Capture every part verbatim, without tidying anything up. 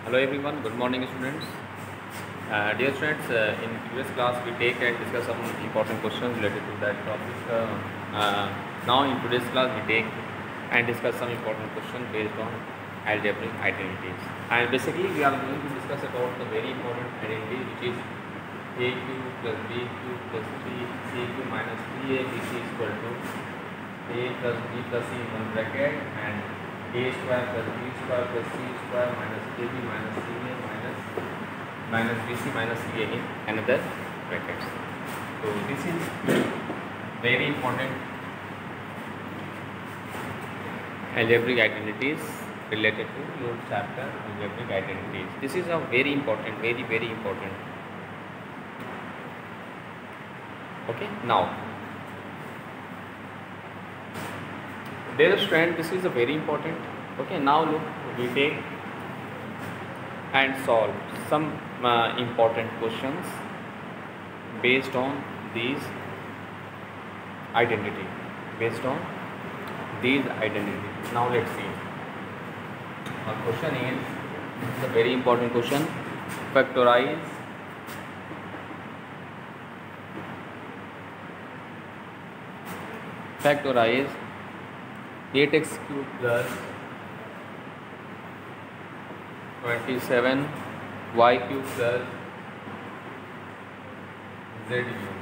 Hello everyone, good morning students. Uh, dear students, uh, in previous class we take and discuss some important questions related to that topic. Uh, uh, now in today's class we take and discuss some important questions based on algebraic identities. And basically we are going to discuss about the very important identity which is a cube plus b cube plus three c cube minus three a b c is equal to a plus b plus c in one bracket and a square plus b square plus c square minus ab minus ca minus minus bc minus ca in another brackets. So this is very important algebraic identities related to your chapter algebraic identities. This is a very important, very very important. Okay, now dear student, this is a very important. Okay, now look, we take and solve some uh, important questions based on these identity based on these identity. Now let's see. Our question is, this is a very important question. Factorize factorize eight x cube plus twenty-seven y cube plus z cube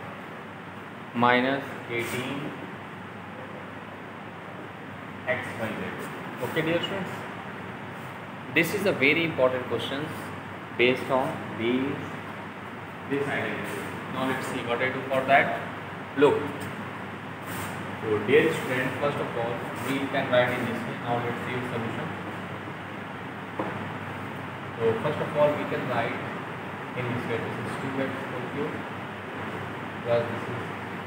minus eighteen x y z. Okay dear students, this is a very important questions based on these this identity. Now let's see what I do for that. Look, so dear student, first of all we can write in this way. Now let's see the solution. So first of all we can write in this way. This is two x whole cube plus this is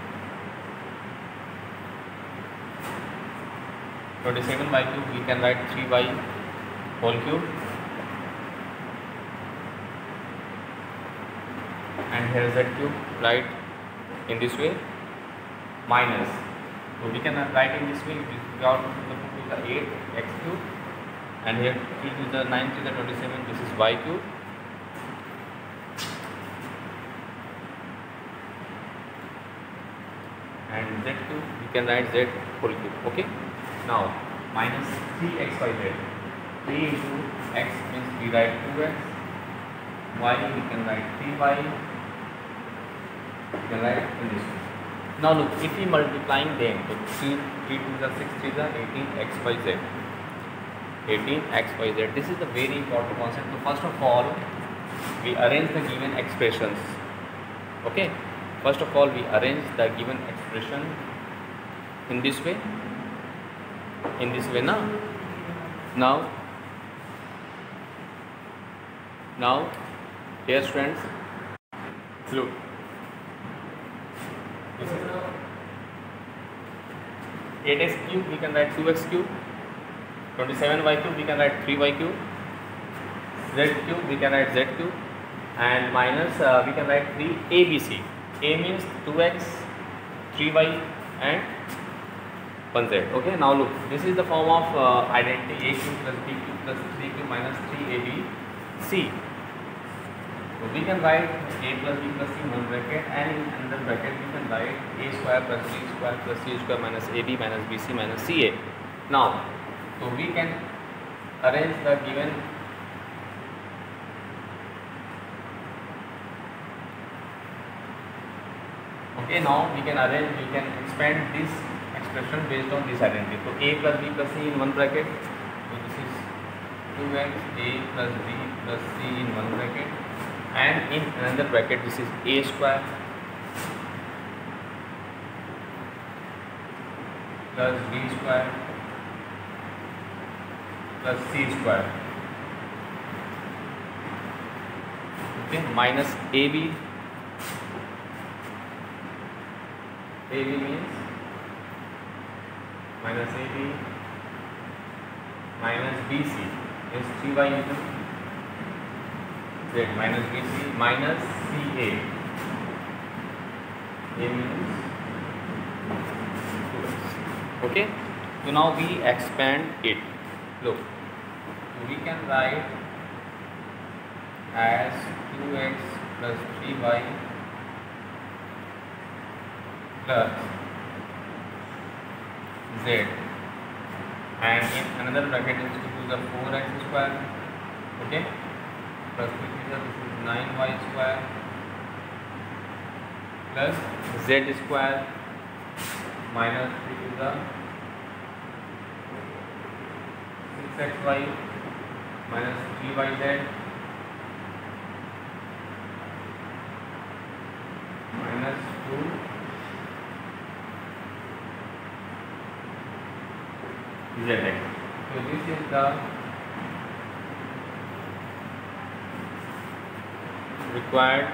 twenty-seven y cube. We can write three y whole cube and here z cube, right, in this way, minus. So we can write in this way. We got the eight x cube and here three to the nine to the twenty-seven. This is y cube and z cube. We can write z whole cube. Okay. Now minus three x y z. three into x means we write two x. Y we can write three y. We can write in this way. Now look, if we multiplying them, so three, three to the six, three the eighteen x y z. eighteen x y z. This is the very important concept. So first of all, we arrange the given expressions. Okay. First of all, we arrange the given expression in this way. In this way, now. Now, now, dear friends, look. This is eight x cube, we can write two x cube. twenty-seven y cube, we can write three y cube. Z cube, we can write z cube. And minus, uh, we can write three a b c. A means two x, three y and one z. Okay, now look, this is the form of uh, identity a cube plus b cube plus three cube minus three a b c. So we can write a plus b plus c in one bracket and in another bracket we can write a square plus b square plus c square minus ab minus bc minus ca. Now, so we can arrange the given okay. Now we can arrange, we can expand this expression based on this identity. So a plus b plus c in one bracket. So this is two x a plus b plus c in one bracket. And in another bracket this is a square plus b square plus c square, okay, minus ab. Ab means minus ab minus bc is three y into z minus bc minus ca. A means two x. Okay, so now we expand it. Look, we can write as two x plus three y plus z, and in another bracket is equal to the four x square, okay, plus this is nine y square plus z square minus three to the six x y minus three y z minus two zx. So this is the required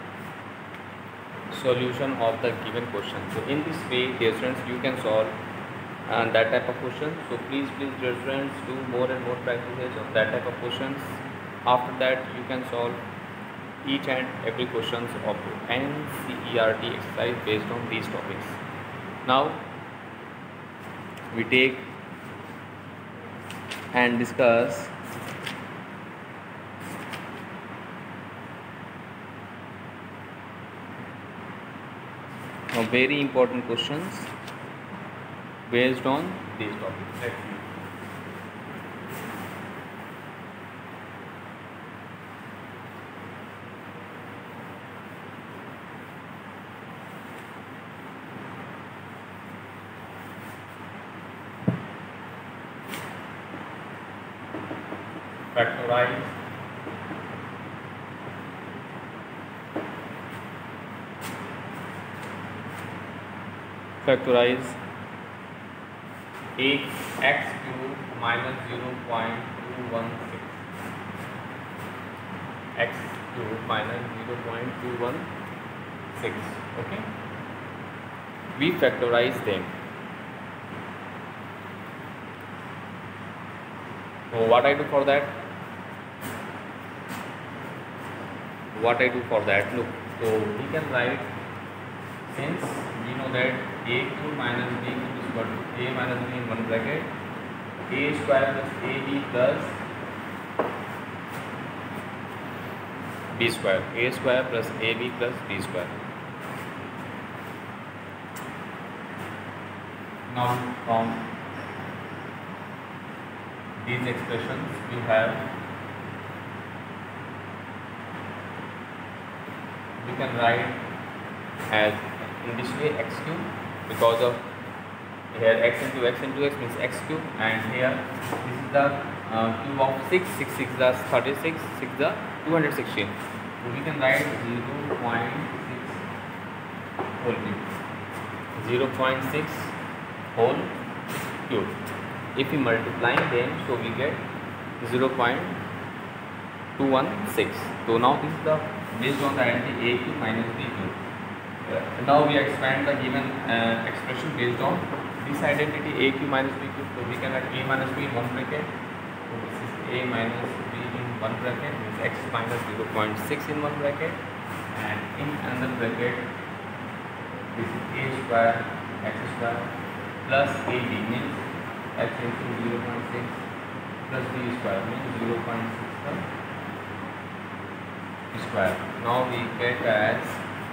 solution of the given question. So in this way, dear students, you can solve uh, that type of question. So please, please, dear students, do more and more practices of that type of questions. After that, you can solve each and every questions of N C E R T exercise based on these topics. Now we take and discuss very important questions based on these topics. Let's see. Factorize factorize eight x cube minus zero point two one six, x cube minus zero point two one six, okay. We factorize them. So what I do for that? What I do for that? Look, so we can write, since we know that a cube minus b cube is equal to a minus b in one bracket, a square plus ab plus b square, a square plus ab plus b square. Now from these expressions we have, we can write as in this way x cube, because of here x into x into x means x cube, and here this is the uh, cube of six, six six is thirty-six, six is two hundred sixteen. So we can write zero point six whole cube, zero point six whole cube. If we multiply them, so we get zero point two one six. So now this is the based on the identity a cube minus b cube. Uh, now we expand the given uh, expression based on this identity a cube minus b cube. So we can write a minus b in one bracket. So this is a minus b in one bracket, means x minus zero point six in one bracket, and in another bracket this is a square x square plus ab means x into zero point six plus b square means zero point six square. Now we get as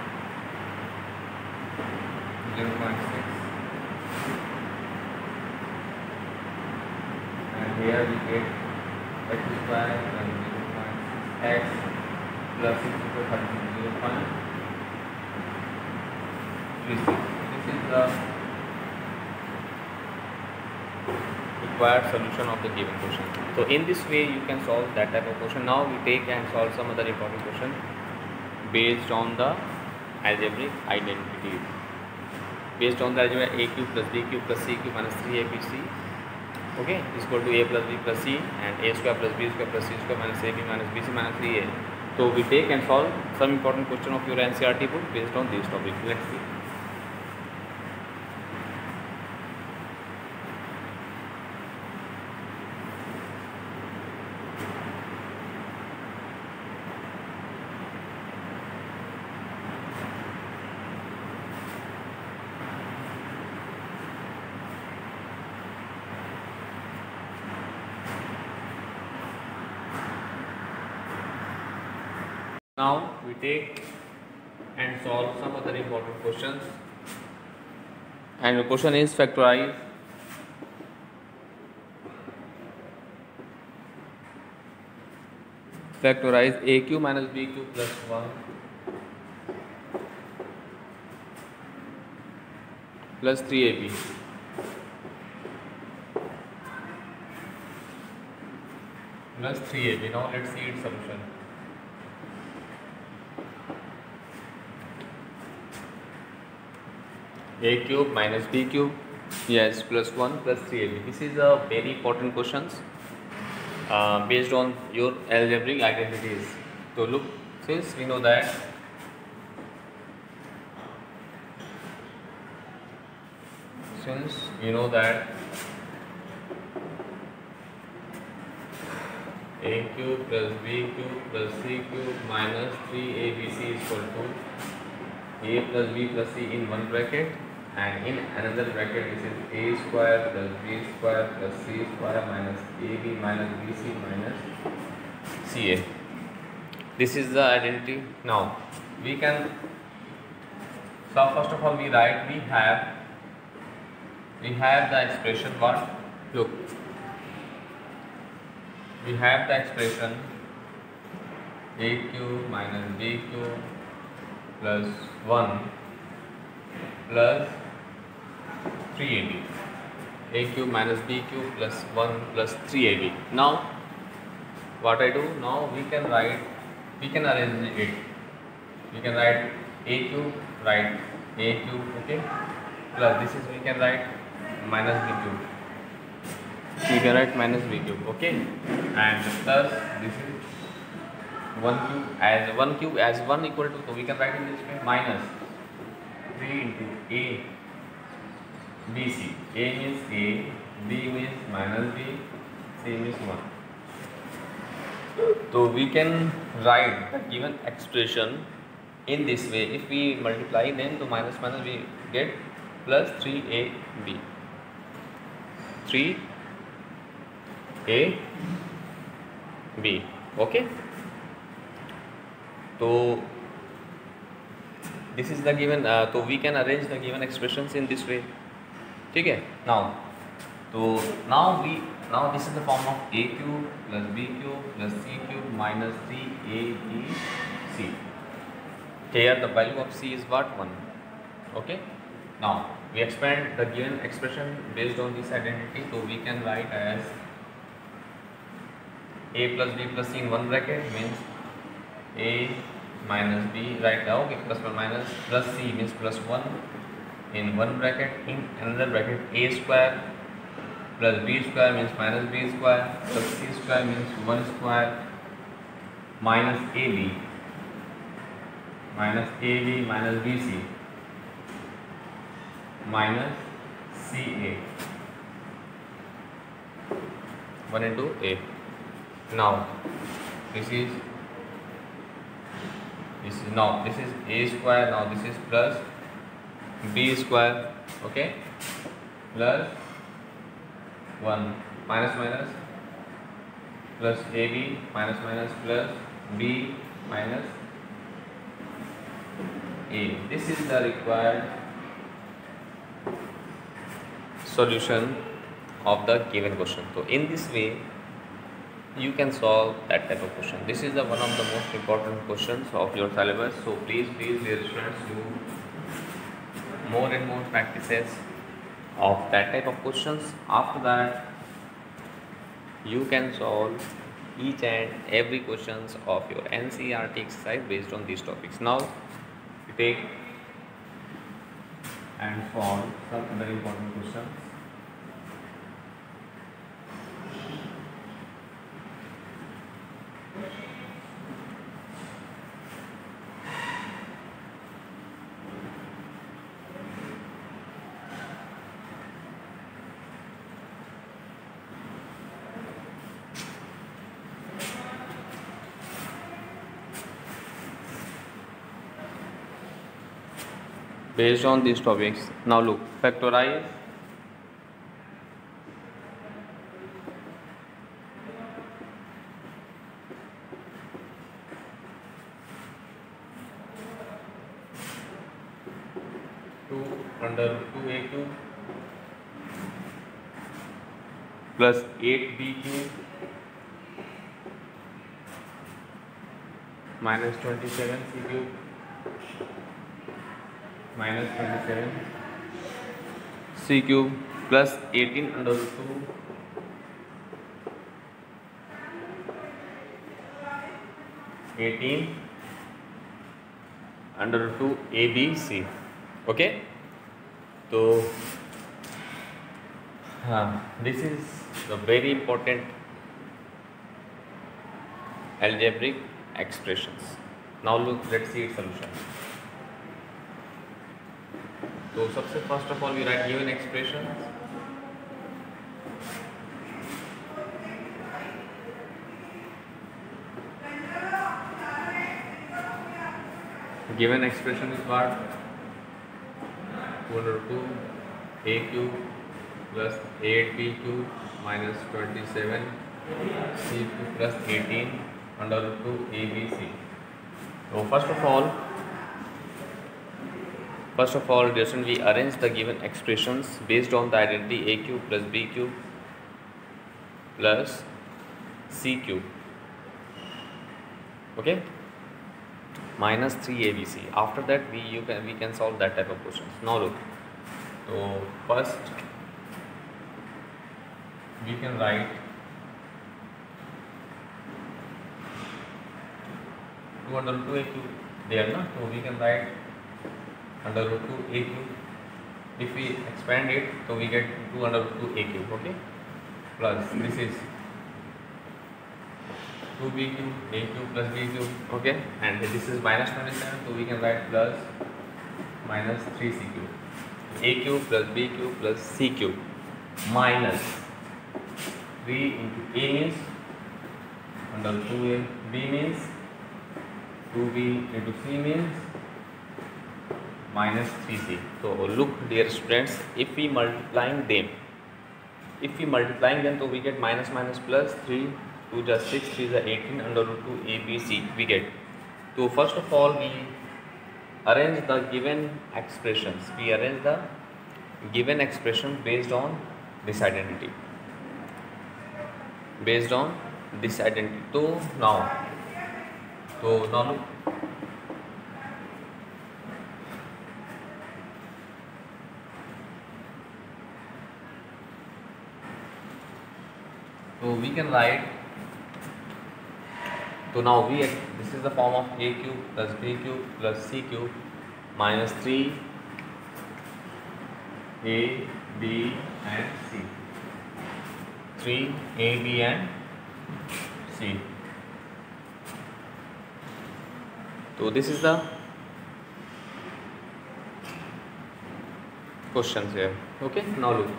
zero point six, and here we get x square plus zero point six x plus six equal to zero point three six. This is the required solution of the given question. So in this way you can solve that type of question. Now we take and solve some other important question based on the algebraic identities. Based on the algebra, a cube plus b cube plus c cube minus three a b c, okay, is equal to a plus b plus c, and a square plus b square plus c square minus ab minus bc minus three a. So we take and solve some important question of your N C E R T book based on these topics. Let's see. Now we take and solve some other important questions. And the question is factorize factorize a q minus b q plus one plus three a b plus three a b. Now let's see its solution. A cube minus b cube, yes, plus one plus three a b. This is a very important questions uh, based on your algebraic identities. So look, since we know that since you know that a cube plus b cube plus c cube minus three a b c is equal to a plus b plus c in one bracket, and in another bracket this is a square plus b square plus c square minus ab minus bc minus ca. This is the identity. Now we can, so first of all we write, we have we have the expression what? Look, we have the expression a cube minus b cube plus one plus three a b. A cube minus b cube plus one plus three a b. Now what I do, now we can write, we can arrange it. We can write a cube, write a cube, okay, plus this is, we can write minus b cube. We can write minus b cube, okay, and plus this is one cube, as one cube as one equal to, so we can write in this way minus three into a b c. A means a, b means minus b, c means one. So we can write the given expression in this way. If we multiply then to minus minus we get plus three a b. three a b, okay. So this is the given, uh, so we can arrange the given expressions in this way. Okay. Now, so now we now this is the form of a cube plus b cube plus c cube minus three a b c. Here the value of c is what? one. Okay. Now we expand the given expression based on this identity, so we can write as a plus b plus c in one bracket means a minus b, right now, okay, plus one minus plus c means plus one in one bracket, in another bracket a square plus b square means minus b square plus c square means one square minus ab minus ab minus bc minus ca, one into a. Now this is this is now this is a square, now this is plus b square, okay, plus one minus minus plus ab minus minus plus b minus a. This is the required solution of the given question. So in this way you can solve that type of question. This is the one of the most important questions of your syllabus. So please, please, dear students, do more and more practices of that type of questions. After that, you can solve each and every questions of your N C E R T exercise based on these topics. Now, we take and solve some other important questions. Based on these topics. Now look, factorize under two a cube plus eight b cube minus twenty-seven c cube minus twenty-seven c cube plus eighteen under root two eighteen under root two a b c. Okay, so uh, this is the very important algebraic expressions. Now look, let's see its solution. So सबसे first of all we write given expressions. Given expression is what? two under two a cube plus eight b cube minus twenty-seven c cube plus eighteen under root two a b c. So first of all, first of all, Jason, we arrange the given expressions based on the identity a cube plus b cube plus c cube. Okay, minus three a b c. After that, we you can we can solve that type of questions. Now look. So first we can write two under root two a cube there, na? So we can write under root two a cube. If we expand it, so we get two under root two a cube. Okay, plus this is two b cube a cube plus b cube. Okay, and this is minus twenty-seven, so we can write plus minus three c cube. A cube plus b cube plus c cube minus three into a means under two a, b means two b into c means minus three c. So look, dear students, if we multiplying them, if we multiplying them, so we get minus minus plus three, two just six, three is eighteen under root two a b c we get. So first of all we arrange the given expressions. We arrange the given expression based on this identity. Based on this identity. So now, so now look. So we can write. So now we this is the form of a cube plus b cube plus c cube minus three a, b and c. three a, b and c. So this is the questions here. Okay, now look.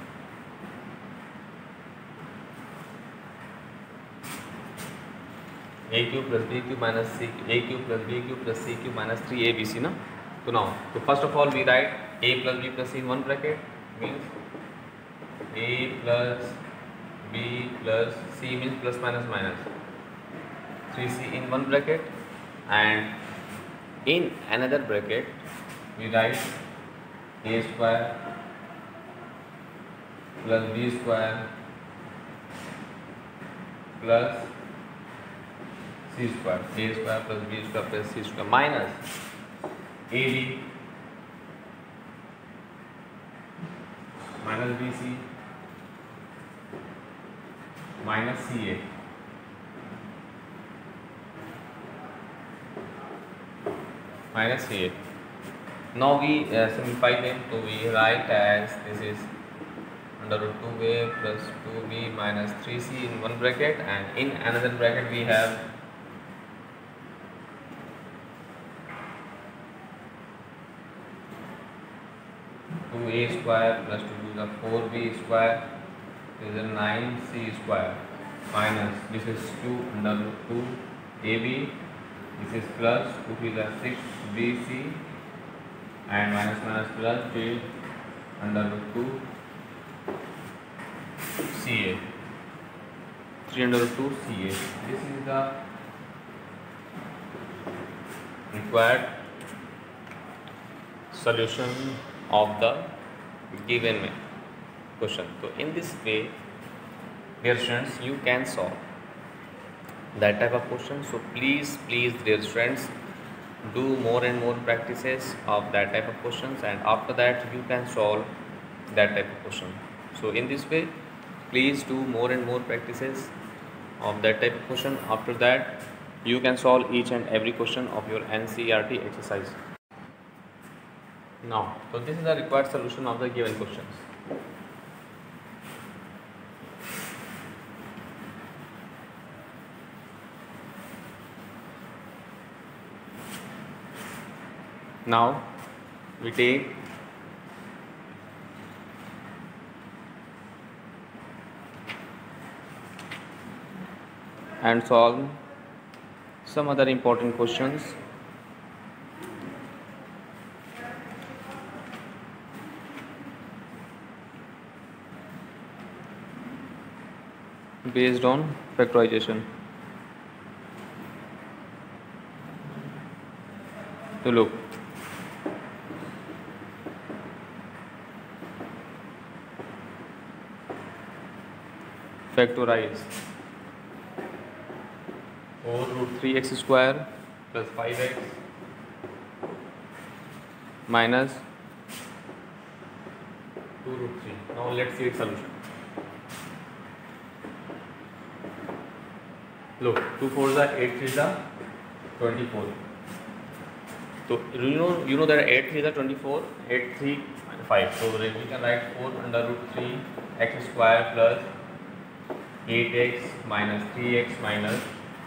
A cube plus b cube minus c, a cube plus b cube plus c cube minus three a b c, na? So now, so first of all we write a plus b plus c in one bracket, means a plus b plus c means plus minus minus three c in one bracket, and in another bracket we write a square plus b square plus c square, a square plus b square plus c square minus ab minus bc minus ca minus ca. Now we uh, simplify them, so we write as this is under root two a plus two b minus three c in one bracket, and in another bracket we have two a square plus two to the four b square is a nine c square minus this is two under root two a b, this is plus two to the six b c and minus minus plus three under root two c a, three under root two c a. This is the required solution of the given question. So in this way, dear students, you can solve that type of question. So please, please, dear students, do more and more practices of that type of questions, and after that you can solve that type of question. So in this way, please do more and more practices of that type of question. After that, you can solve each and every question of your N C E R T exercise. Now, so this is the required solution of the given questions. Now we take and solve some other important questions. Based on factorization. So look, factorize four root three x square plus five x minus two root three. Now let's see its solution. Look, two fours are eight, threes are twenty-four. So you know you know that eight threes are twenty-four, eight, three, and five. So we can write four under root three x square plus eight x minus three x minus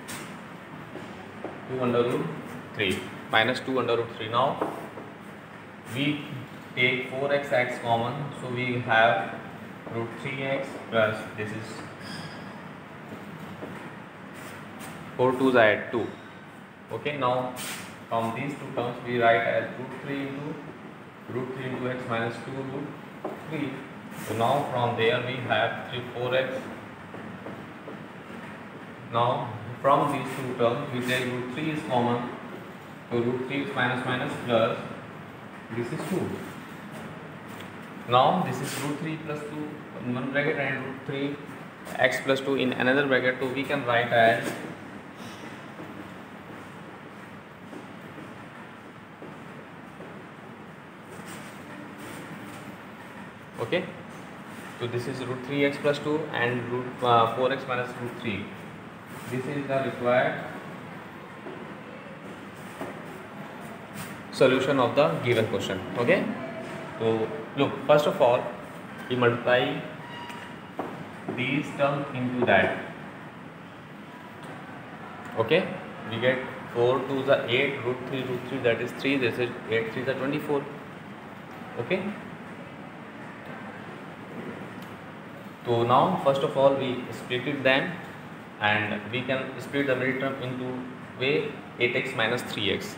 two under root three minus two under root three. Now we take four x x common, so we have root three x plus this is four twos I add two. Okay, now from these two terms we write as root three into root three into x minus two root three. So now from there we have three four x. Now from these two terms we take root three is common, so root three is minus minus plus this is two. Now this is root three plus two in one bracket and root three x plus two in another bracket, so we can write as okay. So this is root three x plus two and root uh, four x minus root three. This is the required solution of the given question. Okay. So look, first of all, we multiply these terms into that. Okay. We get four twos are eight, root three, root three, that is three. This is eight threes are twenty-four. Okay. So now first of all we split it them, and we can split the middle term into way eight x minus three x.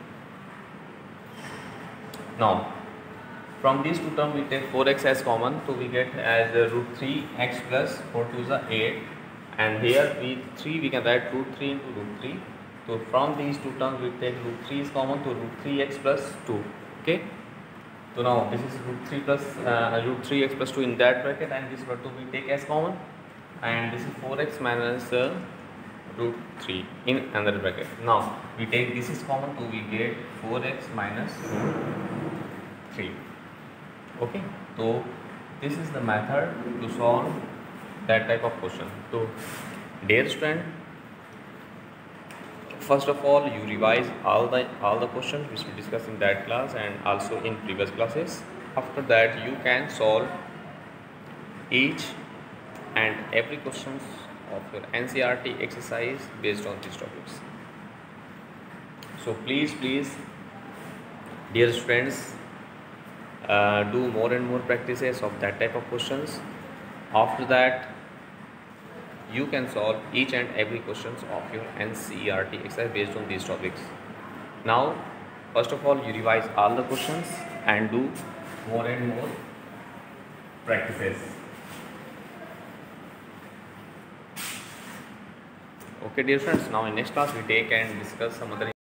Now from these two terms we take four x as common, so we get as uh, root three x plus four twos are eight, and here we three we can write root three into root three. So from these two terms we take root three is common, so root three x plus two. Okay. So now this is root three plus uh, root three x plus two in that bracket, and this root two we take as common, and this is four x minus uh, root three in another bracket. Now we take this is common, so we get four x minus root three. Okay. So this is the method to solve that type of question. So dear student, first of all you revise all the all the questions which we discussed in that class and also in previous classes. After that you can solve each and every questions of your N C E R T exercise based on these topics. So please please dear students, uh, do more and more practices of that type of questions. After that you can solve each and every questions of your N C E R T exercise based on these topics. Now first of all you revise all the questions and do more and more practices. Okay dear friends, now in next class we take and discuss some other